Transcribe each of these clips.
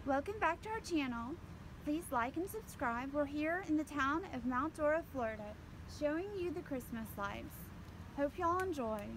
Welcome back to our channel. Please like and subscribe. We're here in the town of Mt Dora, Florida, showing you the Christmas lights. Hope y'all enjoy.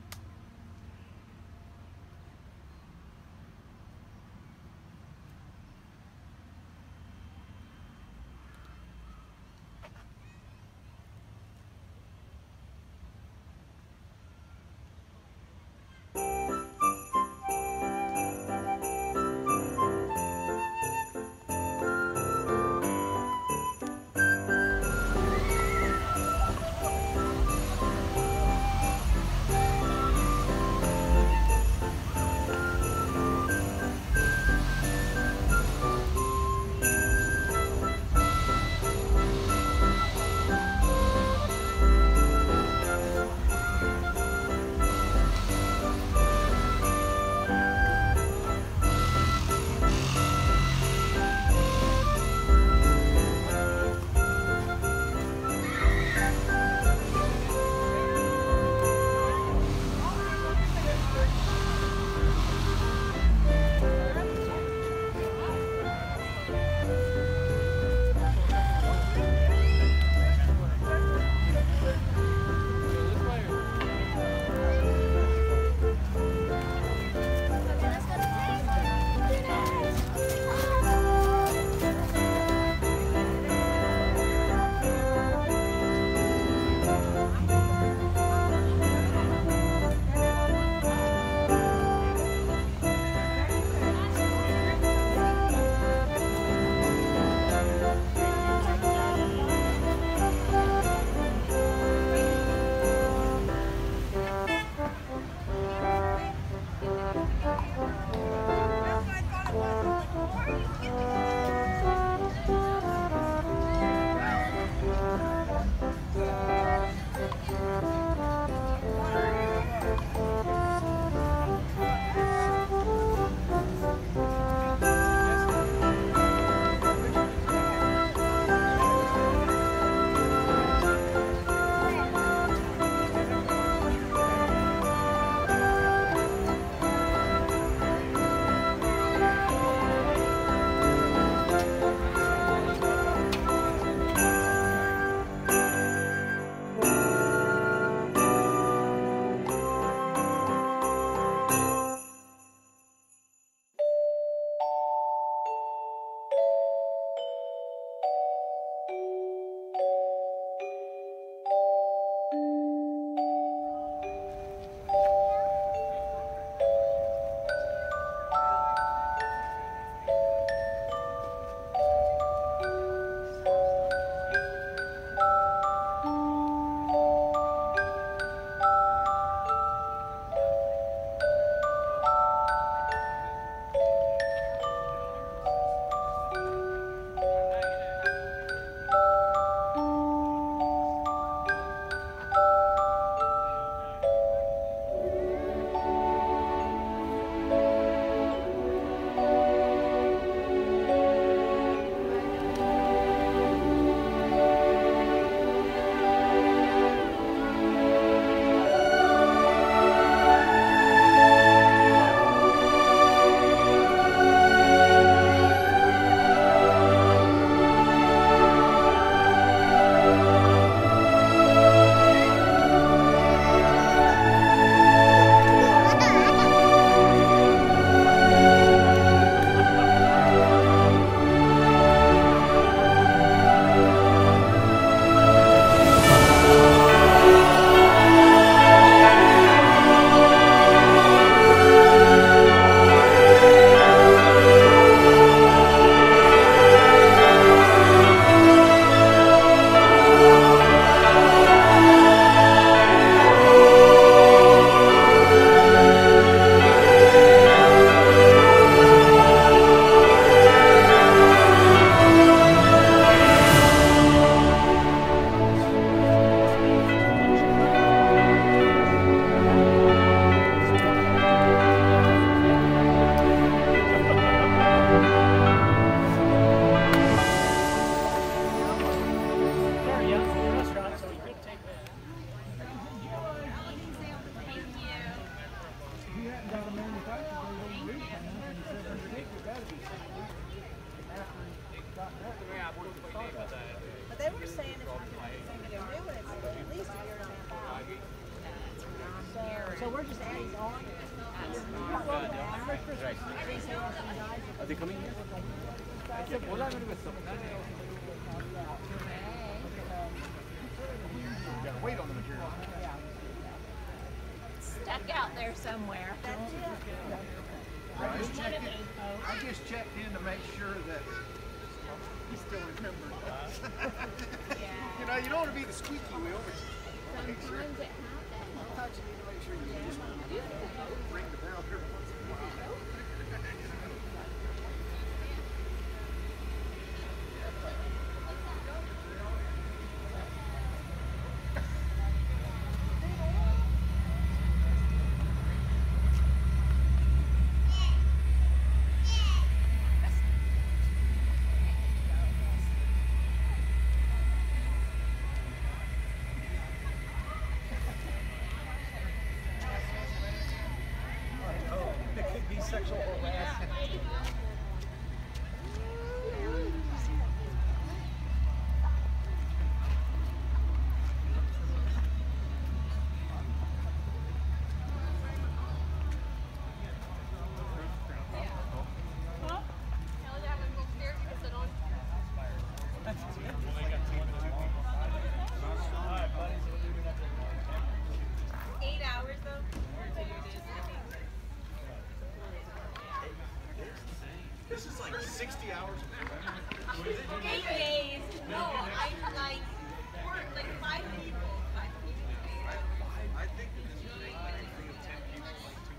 Are they coming here? Wait on the material. Stuck out there somewhere. I just checked in to make sure that he still remembers. You know, you don't want to be the squeaky wheel, but Sometimes it happens. sometimes you need to make sure you just ring the bell every once in a while. Sexual harassment. This is like 60 hours. 8 days. No, I like worked like 5 people. I think that this would make everything of 10 people like too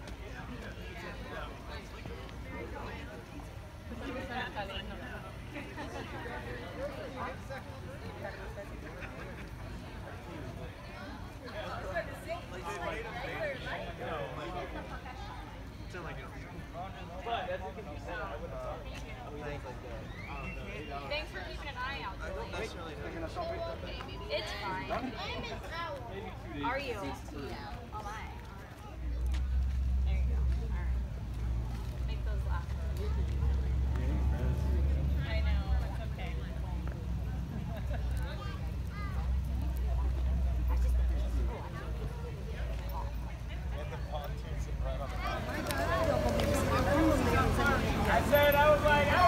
But as you can see, I would have thought things like that. Thanks for keeping an eye out. I don't necessarily think It's fine. Are you? Oh my. There you go. Alright. Make those laugh. I know. It's okay. I said, I was like,